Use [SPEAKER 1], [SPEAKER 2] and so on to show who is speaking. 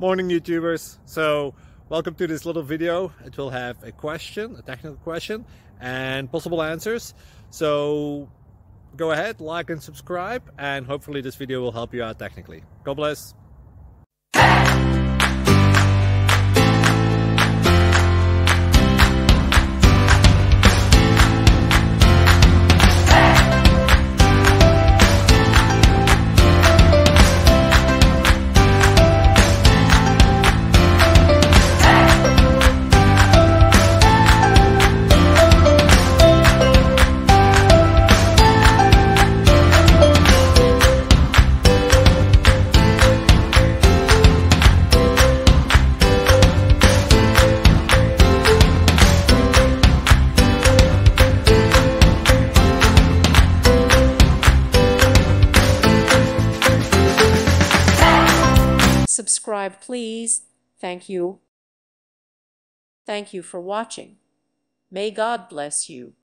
[SPEAKER 1] Morning YouTubers. So welcome to this little video. It will have a question, a technical question, and possible answers. So go ahead, like and subscribe, and hopefully this video will help you out technically. God bless.
[SPEAKER 2] Subscribe, please. Thank you. Thank you for watching. May God bless you.